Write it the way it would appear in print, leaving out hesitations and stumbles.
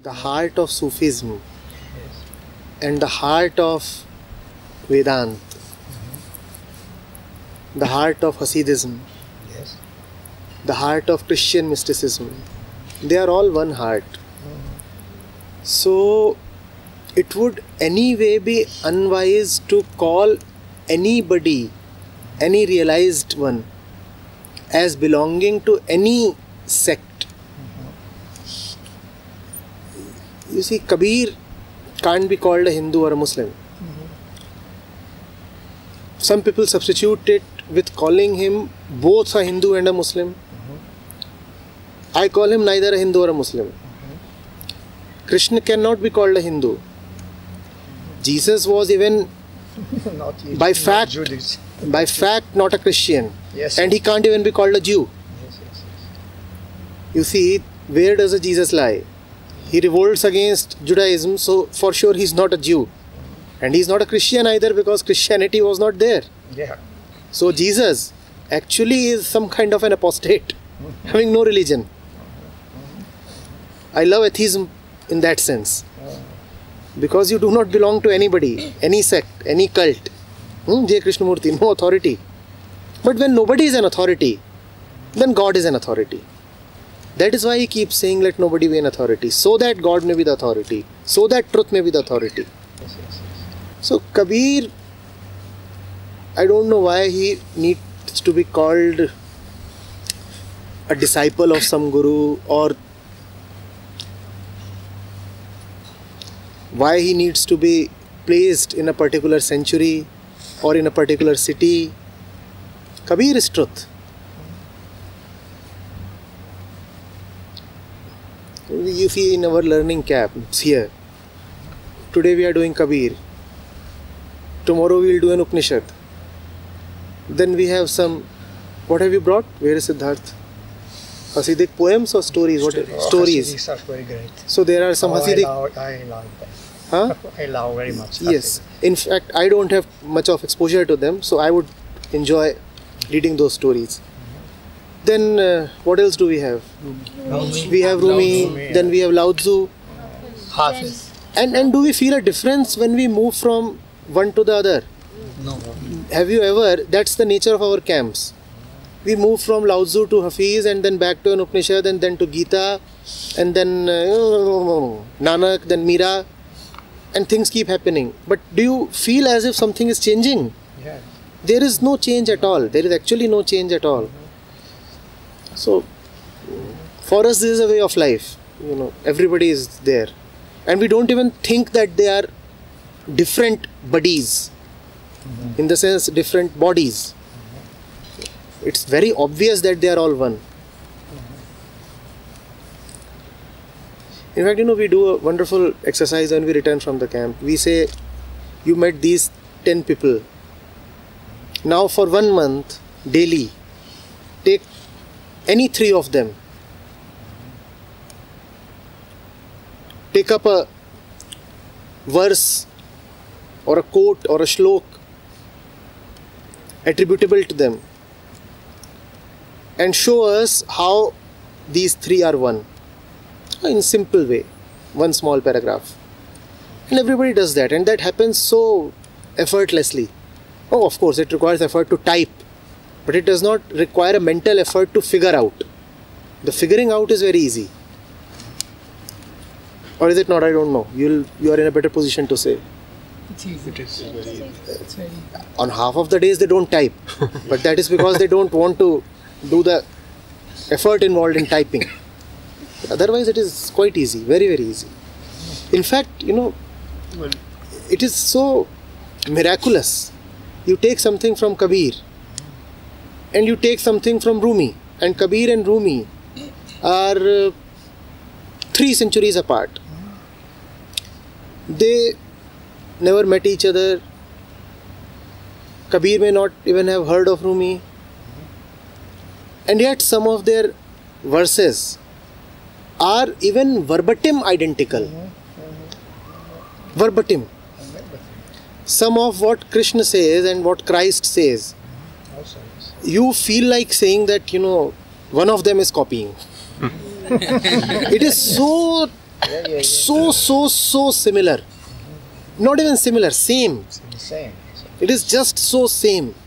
the heart of Sufism and the heart of Vedant, the heart of Hasidism, the heart of Christian mysticism, they are all one heart. So it would anyway be unwise to call anybody, any realized one, as belonging to any sect. You see, Kabir can't be called a Hindu or a Muslim. Some people substitute it with calling him both a Hindu and a Muslim. I call him neither a Hindu or a Muslim. Krishna cannot be called a Hindu. Jesus was even by fact not a Christian. And he can't even be called a Jew. You see, where does a Jesus lie? He revolts against Judaism, so for sure he's not a Jew. And he's not a Christian either, because Christianity was not there. So Jesus actually is some kind of an apostate, having no religion. I love atheism in that sense. Because you do not belong to anybody, any sect, any cult. Jai Krishnamurti, no authority. But when nobody is an authority, then God is an authority. That is why he keeps saying, let nobody be an authority, so that God may be the authority, so that truth may be the authority. So Kabir, I don't know why he needs to be called a disciple of some guru, or why he needs to be placed in a particular century or in a particular city. Kabir is truth. You see, in our learning camps here, today we are doing Kabir, tomorrow we will do an Upanishad, then we have some, what have you brought? Where is Siddharth? Hasidic poems or stories? Stories. Hasidics are very great. So there are some Hasidic... I love them. Huh? I love very much. Yes. Hasidic. In fact, I don't have much of exposure to them, so I would enjoy reading those stories. Then what else do we have? We have Rumi, then we have Lao Tzu. Hafiz. And do we feel a difference when we move from one to the other? No. Have you ever, that's the nature of our camps. We move from Lao Tzu to Hafiz, and then back to an Upanishad, and then to Gita, and then Nanak, then Mira, and things keep happening. But do you feel as if something is changing? Yeah. There is no change at all. There is actually no change at all. So, for us, this is a way of life. You know, everybody is there. And we don't even think that they are different bodies. In the sense, different bodies. It's very obvious that they are all one. In fact, you know, we do a wonderful exercise when we return from the camp. We say, you met these 10 people. Now for 1 month, daily, take any 3 of them. Take up a verse or a quote or a shlok attributable to them, and show us how these 3 are one. In simple way, one small paragraph. And everybody does that, and that happens so effortlessly. Oh, of course, it requires effort to type, but it does not require a mental effort to figure out. The figuring out is very easy. Or is it not? I don't know. You are in a better position to say. It's easy. It is very easy. It's very easy. On half of the days they don't type, but that is because they don't want to do the effort involved in typing. Otherwise it is quite easy, very, very easy. In fact, you know, it is so miraculous. You take something from Kabir and you take something from Rumi, and Kabir and Rumi are 3 centuries apart. They never met each other. Kabir may not even have heard of Rumi, and yet some of their verses are even verbatim identical. Verbatim. Some of what Krishna says and what Christ says, you feel like saying that, you know, one of them is copying. It is so So similar. Not even similar, same. Same. It is just so same.